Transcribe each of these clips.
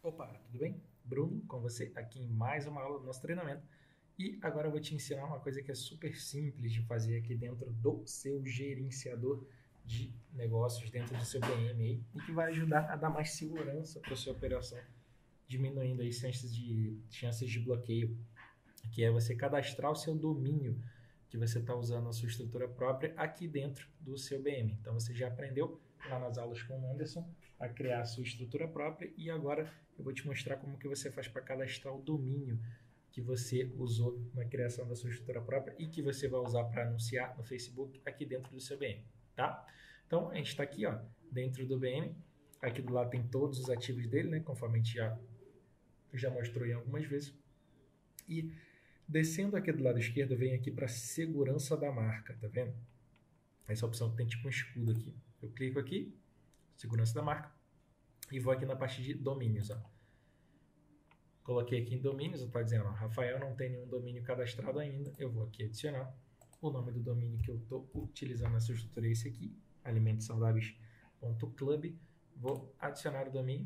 Opa, tudo bem? Bruno, com você aqui em mais uma aula do nosso treinamento. E agora eu vou te ensinar uma coisa que é super simples de fazer aqui dentro do seu gerenciador de negócios, dentro do seu BM aí, e que vai ajudar a dar mais segurança para a sua operação, diminuindo aí chances de bloqueio, que é você cadastrar o seu domínio que você está usando a sua estrutura própria aqui dentro do seu BM. Então você já aprendeu lá nas aulas com o Anderson a criar a sua estrutura própria e agora eu vou te mostrar como que você faz para cadastrar o domínio que você usou na criação da sua estrutura própria e que você vai usar para anunciar no Facebook aqui dentro do seu BM, tá? Então a gente está aqui, ó, dentro do BM. Aqui do lado tem todos os ativos dele, né? Conforme a gente já mostrou em algumas vezes. E descendo aqui do lado esquerdo, vem aqui para segurança da marca, tá vendo? Essa opção tem tipo um escudo aqui. Eu clico aqui, segurança da marca, e vou aqui na parte de domínios, ó. Coloquei aqui em domínios, está dizendo, ó, Rafael não tem nenhum domínio cadastrado ainda. Eu vou aqui adicionar o nome do domínio que eu estou utilizando nessa estrutura, é esse aqui, alimentosaudáveis.club. Vou adicionar o domínio.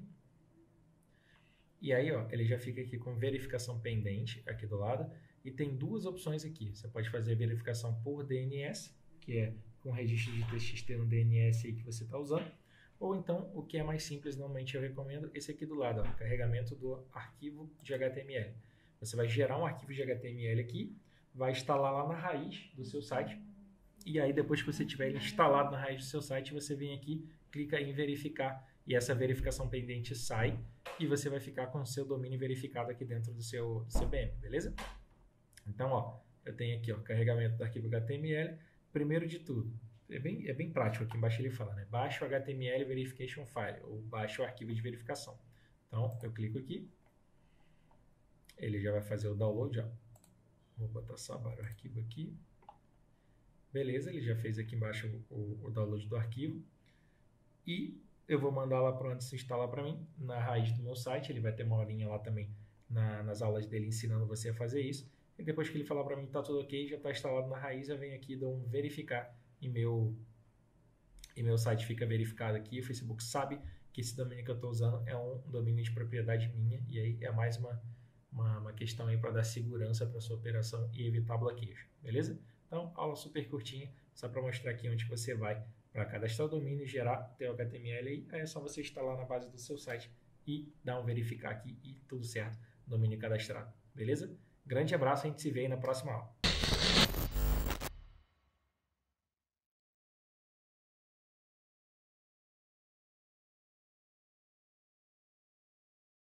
E aí, ó, ele já fica aqui com verificação pendente aqui do lado. E tem duas opções aqui. Você pode fazer a verificação por DNS, que é com registro de TXT no DNS aí que você está usando. Ou então, o que é mais simples, normalmente eu recomendo, esse aqui do lado, ó, carregamento do arquivo de HTML. Você vai gerar um arquivo de HTML aqui, vai instalar lá na raiz do seu site. E aí, depois que você tiver ele instalado na raiz do seu site, você vem aqui, clica em verificar. E essa verificação pendente sai e você vai ficar com o seu domínio verificado aqui dentro do seu BM, beleza? Então, ó, eu tenho aqui, ó, carregamento do arquivo HTML. Primeiro de tudo, é bem prático, aqui embaixo ele fala, né? Baixa o HTML Verification File, ou baixa o arquivo de verificação. Então, eu clico aqui, ele já vai fazer o download, ó. Vou botar só o arquivo aqui. Beleza, ele já fez aqui embaixo o download do arquivo. E eu vou mandar lá para onde se instalar para mim, na raiz do meu site. Ele vai ter uma horinha lá também nas aulas dele ensinando você a fazer isso. E depois que ele falar para mim que está tudo ok, já está instalado na raiz, eu venho aqui e dou um verificar e meu site fica verificado aqui. O Facebook sabe que esse domínio que eu estou usando é um domínio de propriedade minha e aí é mais uma questão aí para dar segurança para sua operação e evitar bloqueios, beleza? Então, aula super curtinha, só para mostrar aqui onde você vai para cadastrar o domínio, gerar teu HTML aí é só você instalar na base do seu site e dar um verificar aqui e tudo certo, domínio cadastrado, beleza? Grande abraço, a gente se vê aí na próxima aula.